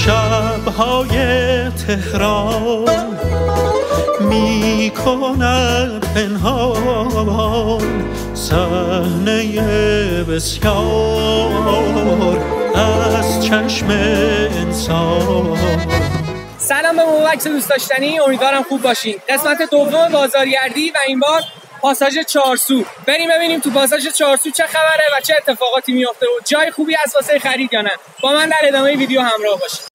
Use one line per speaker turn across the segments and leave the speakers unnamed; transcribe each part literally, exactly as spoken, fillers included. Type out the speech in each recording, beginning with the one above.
شب‌های تهران می کند پنهان صحنه بسیار از چشم انسان.
سلام به موبکس دوست داشتنی، امیدوارم خوب باشین. قسمت دوم بازارگردی و این بار پاساژ چارسو. بریم ببینیم تو پاساژ چارسو چه خبره و چه اتفاقاتی میفته و جای خوبی هست واسه خرید یا نه. با من در ادامه ویدیو همراه باشید.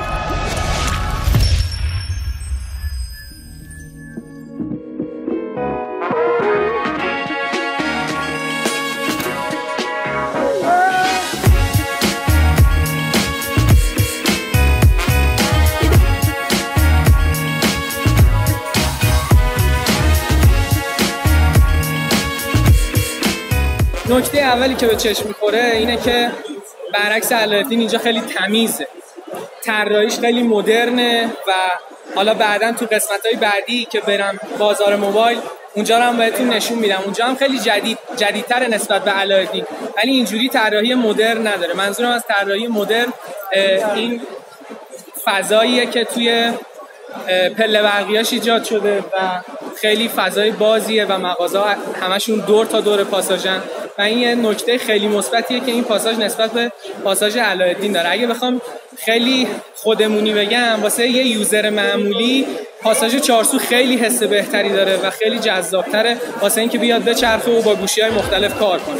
نکته اولی که به چشم میخوره اینه که برعکس علایالدین اینجا خیلی تمیزه، طراحیش خیلی مدرنه و حالا بعداً تو قسمت‌های بعدی که برم بازار موبایل اونجا رو هم بهتون نشون میدم. اونجا هم خیلی جدید جدیدتر نسبت به علایالدین، ولی اینجوری طراحی مدرن نداره. منظورم از طراحی مدرن این فضاییه که توی پله برقیاش ایجاد شده و خیلی فضای بازیه و مغازه همشون دور تا دور پاساژن و این یه نکته خیلی مثبتیه که این پاساژ نسبت به پاساژ علایالدین داره. اگه بخوام خیلی خودمونی بگم واسه یه یوزر معمولی پاساژ چارسو خیلی حس بهتری داره و خیلی جذابتره واسه اینکه بیاد بچرخه و با گوشی‌های مختلف کار کنه.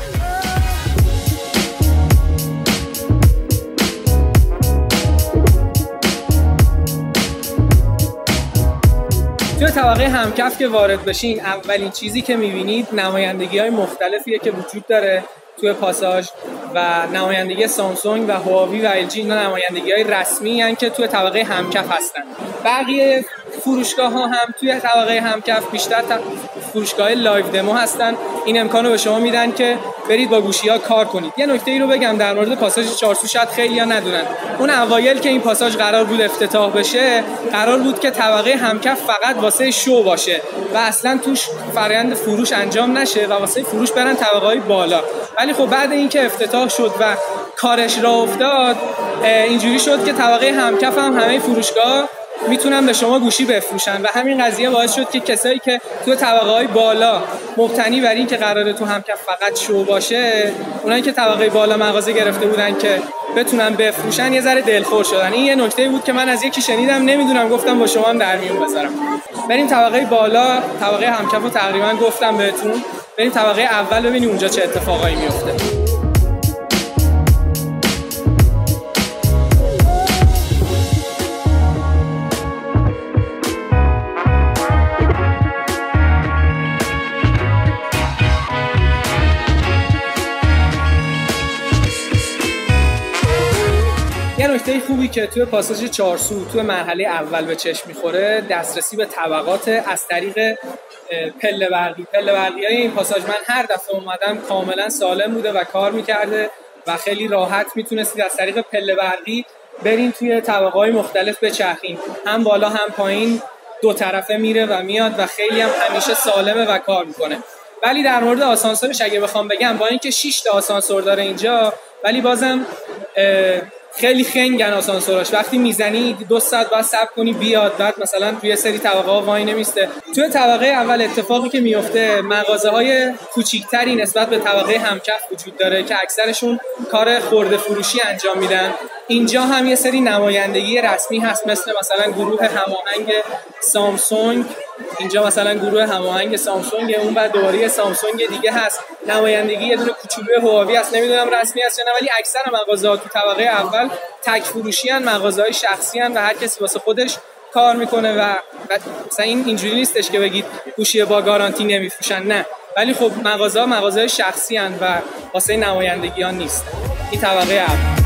توی طبقه همکف که وارد بشین اولین چیزی که میبینید نمایندگی‌های مختلفیه که وجود داره توی پاساژ و نمایندگی سامسونگ و هواوی و ال جی اینا نمایندگی‌های رسمی هستن که توی طبقه همکف هستن. بقیه فروشگاه ها هم توی طبقه همکف بیشتر فروشگاه لایو دمو هستن. این امکانو به شما میدن که برید با گوشی‌ها کار کنید. یه نکته ای رو بگم در مورد پاساژ چارسو، شاید خیلی‌ها ندونن. اون اوایل که این پاساژ قرار بود افتتاح بشه، قرار بود که طبقه همکف فقط واسه شو باشه و اصلا توش فرآیند فروش انجام نشه و واسه فروش برن طبقه‌های بالا. ولی خب بعد اینکه افتتاح شد و کارش راه افتاد، اینجوری شد که طبقه همکف هم همه فروشگاه میتونن به شما گوشی بفروشن و همین قضیه باعث شد که کسایی که تو طبقه‌های بالا مبتنی بر این که قراره تو همکف فقط شو باشه، اونایی که طبقه بالا مغازه گرفته بودن که بتونن بفروشن یه ذره دلخور شدن. این یه نکته بود که من از یکی شنیدم، نمیدونم، گفتم با شما هم در میون بذارم. بریم طبقه بالا، طبقه همکف رو تقریبا گفتم بهتون. بریم طبقه اول ببینیم اونجا چه اتفاقایی میفته. یه نکته خوبی که توی پاساژ چارسو توی مرحله اول به چشم میخوره دسترسی به طبقات از طریق پله برقی. پله برقی های این پاساژ من هر دفعه اومدم کاملا سالم بوده و کار میکرده و خیلی راحت میتونستید از طریق پله برقی برین توی طبقه های مختلف بچرخین، هم بالا هم پایین، دو طرفه میره و میاد و خیلی هم همیشه سالمه و کار میکنه. ولی در مورد آسانسورش اگه بخوام بگم، با اینکه شش تا آسانسور داره اینجا، ولی بازم خیلی خنگن آسانسوراش. وقتی میزنی دو ساعت باید صبر کنی بیاد، بعد مثلا توی سری طبقه ها وای نمیسته. توی طبقه اول اتفاقی که میفته، مغازه های کوچیکتری نسبت به طبقه همکف وجود داره که اکثرشون کار خرده فروشی انجام میدن. اینجا هم یه سری نمایندگی رسمی هست، مثل مثلا گروه هماهنگ سامسونگ. اینجا مثلا گروه هماهنگ سامسونگ، اون بعد دوباره سامسونگ دیگه هست. نمایندگی یه دونه کوچولوی هواوی هست، نمیدونم رسمی هست یا نه، ولی اکثر مغازه‌ها تو طبقه اول تک فروشی ان، مغازه‌های شخصی ان و هر کسی واسه خودش کار میکنه و مثلا این اینجوری نیستش که بگید گوشی با گارانتی نمیفروشن، نه، ولی خب مغازه‌ها مغازه‌های شخصی ان و واسه نمایندگی ها نیست. این طبقه اول.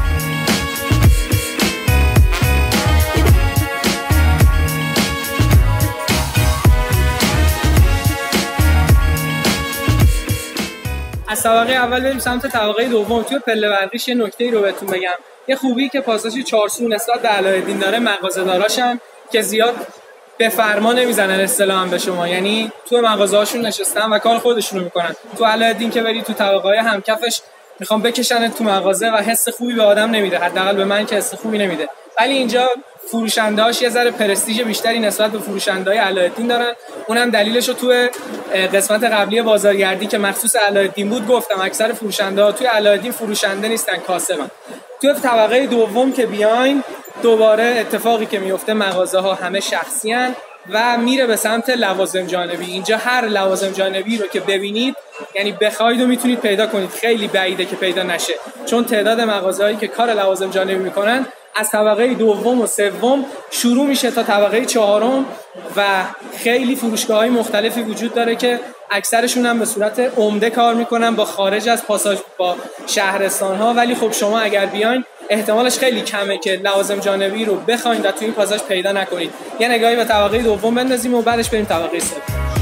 از طبقه اول بریم سمت طبقه دوم. توی پله برقیش یه نکته‌ای رو بهتون بگم. یه خوبی که پاساژ چارسو نسبت به علایالدین داره، مغازه‌داراشن که زیاد به فرما نمیزنن اصطلاحاً به شما، یعنی تو مغازه‌هاشون نشستن و کار خودشونو میکنن. تو علایالدین که بری تو طبقه‌های همکفش میخوام بکشن تو مغازه و حس خوبی به آدم نمیده، حداقل به من که حس خوبی نمیده. ولی اینجا فروشنده‌هاش یه ذره پرستیژ بیشتری نسبت به فروشنده‌های علایالدین دارن. اونم دلیلش رو تو قسمت قبلی بازارگردی که مخصوص علایالدین بود گفتم، اکثر فروشنده‌ها توی علایالدین فروشنده نیستن، کاسبن. تو طبقه دوم که بیاین دوباره اتفاقی که میفته مغازه‌ها همه شخصی ان و میره به سمت لوازم جانبی. اینجا هر لوازم جانبی رو که ببینید یعنی بخواید و میتونید پیدا کنید، خیلی بعیده که پیدا نشه، چون تعداد مغازه‌هایی که کار لوازم جانبی میکنن از طبقه دوم و سوم شروع میشه تا طبقه چهارم و خیلی فروشگاه‌های مختلفی وجود داره که اکثرشون هم به صورت عمده کار میکنن با خارج از پاساژ با شهرستان‌ها. ولی خب شما اگر بیاین احتمالش خیلی کمه که لوازم جانبی رو بخواید و توی این پاساژ پیدا نکنید. یه نگاهی به طبقه دوم بندازیم و بعدش بریم طبقه سوم.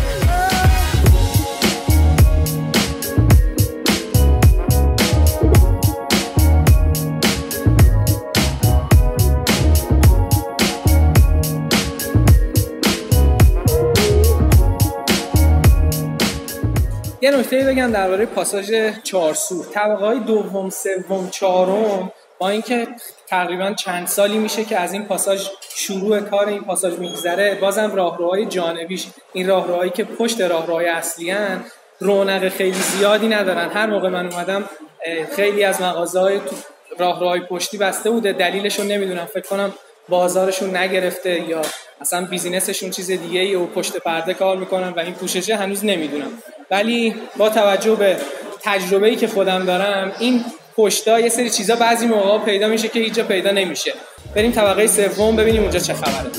یه نکته بگم درباره پاساژ چهارسو. طبقه‌های دوم، سوم، چهارم با اینکه تقریبا چند سالی میشه که از این پاساژ شروع کار این پاساژ میگذره، بازم راهروهای جانبیش، این راهروهایی که پشت راهروهای اصلی ان، رونق خیلی زیادی ندارن. هر موقع من اومدم خیلی از مغازه‌های تو راهروهای پشتی بسته بوده، دلیلش رو نمیدونم، فکر کنم بازارشون نگرفته یا اصلا بیزینسشون چیز دیگه ای و پشت پرده کار میکنن و این پوششه هنوز نمیدونم. ولی با توجه به تجربه‌ای که خودم دارم این پشتا یه سری چیزا بعضی موقعا پیدا میشه که هیچ جا پیدا نمیشه. بریم طبقه سوم ببینیم اونجا چه خبره.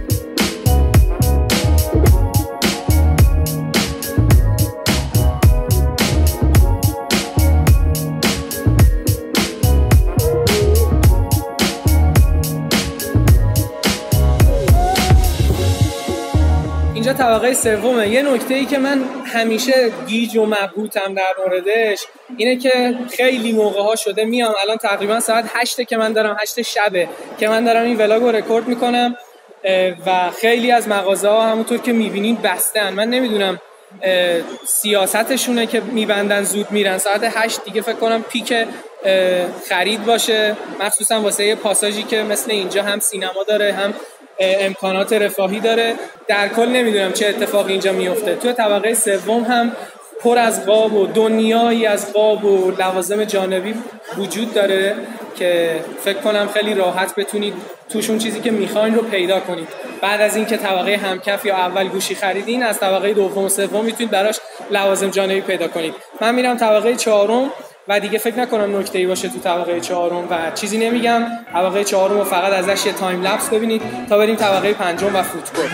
اینجا طبقه سومه. یه نکته‌ای که من همیشه گیج و مبهوتم در موردش اینه که خیلی موقع‌ها شده میام، الان تقریبا ساعت هشت که من دارم، هشت شبه که من دارم این ولاگ رو رکورد میکنم و خیلی از مغازه‌ها همونطور که میبینین بستن. من نمیدونم سیاستشونه که میبندن زود میرن، ساعت هشت دیگه فکر کنم پیک خرید باشه، مخصوصا واسه یه پاساژی که مثل اینجا هم سینما داره هم امکانات رفاهی داره. در کل نمیدونم چه اتفاقی اینجا میفته. تو طبقه سوم هم پر از قاب و دنیایی از قاب و لوازم جانبی وجود داره که فکر کنم خیلی راحت بتونید توشون چیزی که میخواین رو پیدا کنید. بعد از اینکه طبقه همکف یا اول گوشی خریدین، از طبقه دوم و سوم میتونید براش لوازم جانبی پیدا کنید. من میرم طبقه چهارم و دیگه فکر نکنم نکته‌ای باشه تو طبقه چهارم و چیزی نمیگم. طبقه چهارم رو فقط ازش یه تایم لپس ببینید تا بریم طبقه پنجم و فود کورت.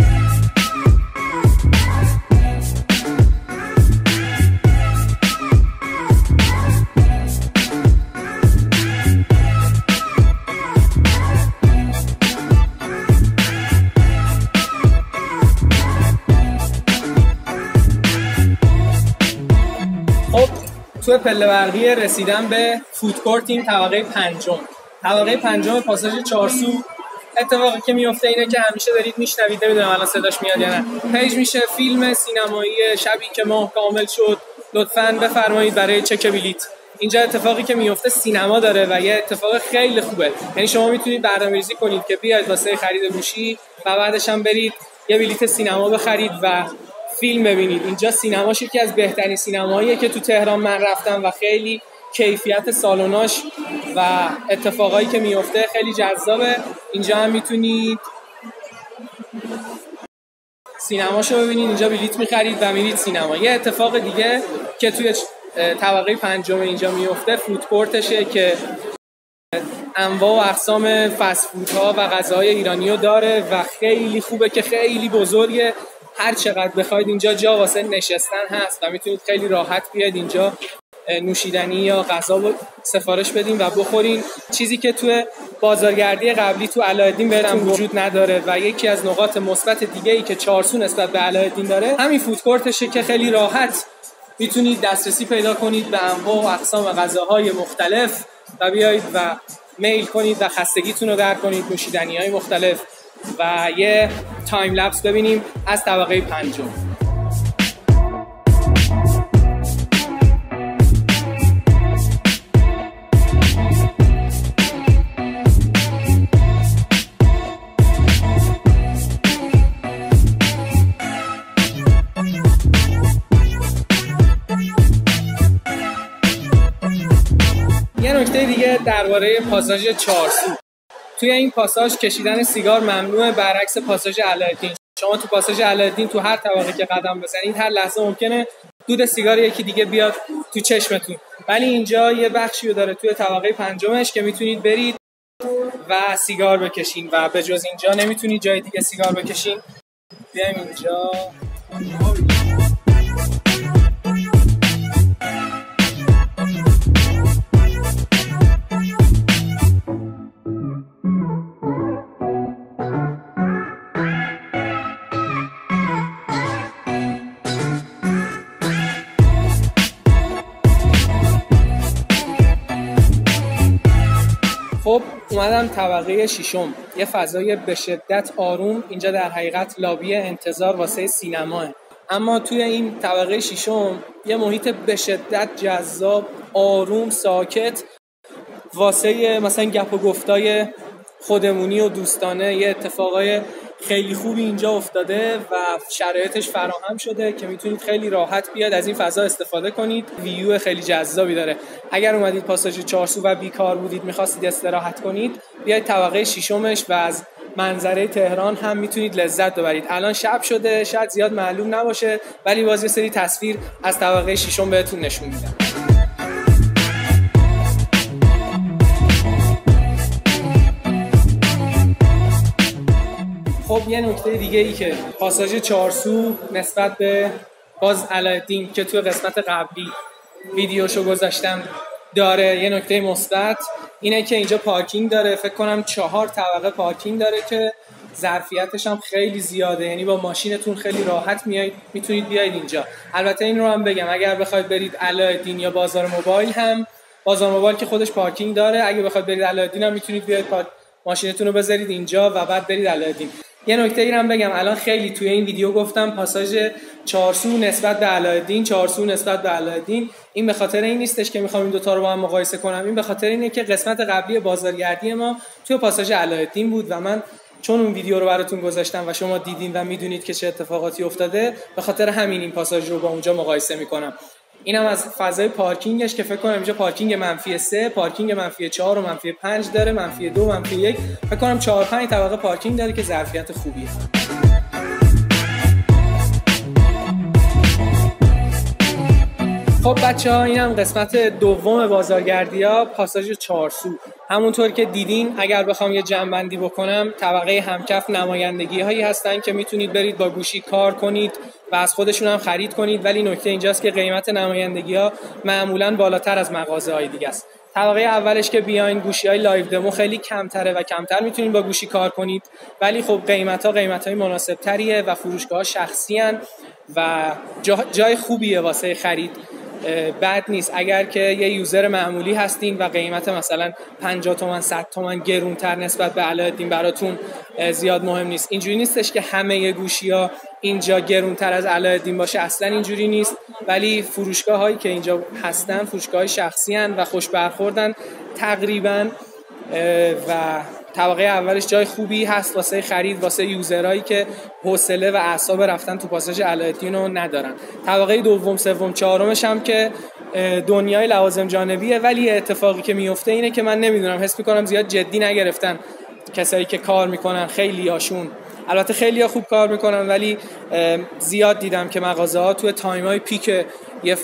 تو پله برقی رسیدم به فود کورتیم طبقه پنجم. طبقه پنجم پاساژ چهارسو. اتفاقی که میفته اینه که همیشه دارید میشنوید، نمیدونم الان صداش میاد یا نه، پیج میشه فیلم سینمایی شبی که ماه کامل شد لطفاً بفرمایید برای چک بلیت. اینجا اتفاقی که میفته سینما داره و یه اتفاق خیلی خوبه. یعنی شما میتونید برنامه‌ریزی کنید که بیاید واسه خرید گوشی و بعدش هم برید یه بلیت سینما بخرید و فیلم ببینید. اینجا سینماش یکی از بهترین سینماییه که تو تهران من رفتم و خیلی کیفیت سالناش و اتفاقایی که میفته خیلی جذابه. اینجا هم میتونید سینماشو ببینید، اینجا بلیت میخرید و میرید سینما. یه اتفاق دیگه که توی طبقه پنجم اینجا میفته فود کورتشه که انواع و اقسام فست فودها و غذاهای ایرانیو داره و خیلی خوبه که خیلی بزرگه. هر چقدر بخواید اینجا جا واسه نشستن هست و میتونید خیلی راحت بیاید اینجا نوشیدنی یا غذا سفارش بدین و بخورین. چیزی که تو بازارگردی قبلی تو علایالدین بهتون وجود نداره و یکی از نقاط مثبت دیگه‌ای که چهارسو نسبت به علایالدین داره همین فود کورتشه که خیلی راحت میتونید دسترسی پیدا کنید به انواع و اقسام غذاهای مختلف و بیایید و میل کنید و خستگیتون رو درک کنید، نوشیدنی‌های مختلف و یه تایم لپس ببینیم از طبقه پنجم. دیگه درباره پاساژ چهار سو. توی این پاساژ کشیدن سیگار ممنوعه، برعکس پاساژ علایالدین. شما تو پاساژ علایالدین تو هر طبقه که قدم بزنید هر لحظه ممکنه دود سیگار یکی دیگه بیاد تو چشمتون، ولی اینجا یه بخشی رو داره توی طبقه پنجمش که میتونید برید و سیگار بکشین و به جز اینجا نمیتونید جای دیگه سیگار بکشین. بیایم اینجا. خب اومدم طبقه ششم، یه فضای به شدت آروم. اینجا در حقیقت لابی انتظار واسه سینماه، اما توی این طبقه ششم یه محیط به شدت جذاب، آروم، ساکت واسه مثلا گپ و گفتای خودمونی و دوستانه. یه اتفاقای خیلی خوبی اینجا افتاده و شرایطش فراهم شده که میتونید خیلی راحت بیاد از این فضا استفاده کنید. ویو خیلی جذابی داره. اگر اومدید پاساژ چهار سو و بیکار بودید میخواستید استراحت کنید، بیاید طبقه ششمش و از منظره تهران هم میتونید لذت ببرید. الان شب شده، شاید زیاد معلوم نباشه، ولی باز یه سری تصویر از طبقه ششم بهتون نشون میدم. خب یه نکته دیگه ای که پاساژ چهار سو نسبت به باز علایالدین که توی قسمت قبلی ویدیوشو گذاشتم داره، یه نکته مثبت اینه که اینجا پارکینگ داره. فکر کنم چهار طبقه پارکینگ داره که ظرفیتش هم خیلی زیاده، یعنی با ماشینتون خیلی راحت میایید میتونید بیاید اینجا. البته این رو هم بگم اگر بخواید برید علایالدین یا بازار موبایل، هم بازار موبایل که خودش پارکینگ داره، اگه بخواید برید علایالدین هم میتونید بیاید پارک ماشینتون رو بذارید اینجا و بعد برید علایالدین. یه نکته ای هم بگم، الان خیلی توی این ویدیو گفتم پاساژ چهار سو نسبت به علایالدین، چهار سو نسبت به علایالدین. این به خاطر این نیستش که میخوام این دو تا رو با هم مقایسه کنم، این به خاطر اینه که قسمت قبلی بازارگردی ما توی پاساژ علایالدین بود و من چون اون ویدیو رو براتون گذاشتم و شما دیدین و میدونید که چه اتفاقاتی افتاده، به خاطر همین این پاساژ رو با اونجا مقایسه میکنم. اینم از فضای پارکینگش که فکر کنم اینجا پارکینگ منفی سه، پارکینگ منفی چهار و منفی پنج داره، منفی دو، منفی یک، فکر کنم چهار پنج طبقه پارکینگ داره که ظرفیت خوبیه. خب بچه ها، اینم قسمت دوم بازارگردی‌ها، پاساژ چهار سو. همونطور که دیدین، اگر بخوام یه جمع‌بندی بکنم، طبقه همکف نمایندگی هایی هستن که میتونید برید با گوشی کار کنید و از خودشون هم خرید کنید، ولی نکته اینجاست که قیمت نمایندگی ها معمولاً بالاتر از مغازه های دیگه است. طبقه اولش که بیاین گوشی های لایو دمو خیلی کمتره و کمتر میتونید با گوشی کار کنید، ولی خب قیمت ها قیمت های مناسب تریه و فروشگاه ها شخصی هن و جا جای خوبیه واسه خرید. بد نیست اگر که یه یوزر معمولی هستین و قیمت مثلا پنجاه تومن صد تومن گرونتر نسبت به علایالدین براتون زیاد مهم نیست. اینجوری نیستش که همه گوشی‌ها اینجا گرونتر از علایالدین باشه، اصلا اینجوری نیست، ولی فروشگاه هایی که اینجا هستن فروشگاه شخصی هن و خوش برخوردن تقریبا و طبقه اولش جای خوبی هست واسه خرید، واسه یوزرهایی که حوصله و اعصاب رفتن تو پاساژ علایالدین رو ندارن. طبقه دوم، سوم، چهارمش هم که دنیای لوازم جانبیه، ولی اتفاقی که میفته اینه که من نمیدونم، حس میکنم زیاد جدی نگرفتن کسایی که کار میکنن، خیلی هاشون، البته خیلی ها خوب کار میکنن، ولی زیاد دیدم که مغازه ها توی تایم های پیک یه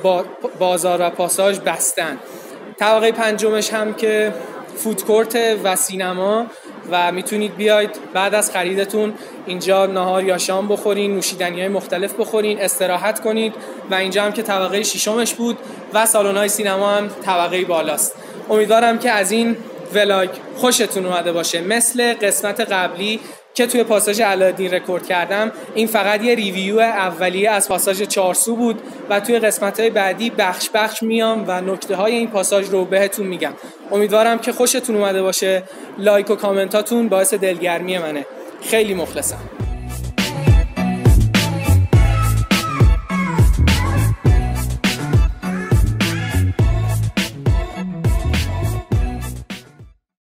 بازار و پاساژ بستن. طبقه پنجمش هم که فودکورت و سینما و میتونید بیاید بعد از خریدتون اینجا نهار یا شام بخورین، نوشیدنی‌های مختلف بخورین، استراحت کنید و اینجا هم که طبقه ششمش بود و سالن‌های سینما هم طبقه بالاست. امیدوارم که از این ولاگ خوشتون اومده باشه. مثل قسمت قبلی که توی پاساژ علایالدین رکورد کردم، این فقط یه ریویو اولیه از پاساژ چهار سو بود و توی قسمت‌های بعدی بخش بخش میام و نکته‌های این پاساژ رو بهتون میگم. امیدوارم که خوشتون اومده باشه. لایک و کامنتاتون باعث دلگرمی منه. خیلی مخلصم.